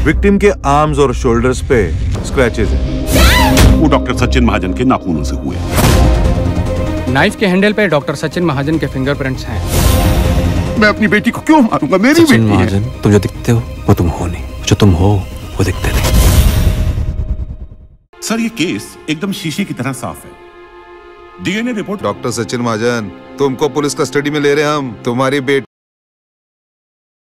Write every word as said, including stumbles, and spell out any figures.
Victim के arms और shoulders पे स्क्रैचेस हैं। वो डॉक्टर सचिन महाजन के नाखूनों से हुए। नाइफ के हैंडल पे डॉक्टर सचिन महाजन के फिंगरप्रिंट्स हैं। मैं अपनी बेटी को क्यों मारूंगा? मेरी सचिन बेटी महाजन, है। तुम जो दिखते हो वो तुम हो नहीं, जो तुम हो वो दिखते नहीं। सर, ये केस एकदम शीशे की तरह साफ है। DNA report. Doctor Sachin Mahajan, तुमको पुलिस कस्टडी में ले रहे हैं हम। तुम्हारी बेटी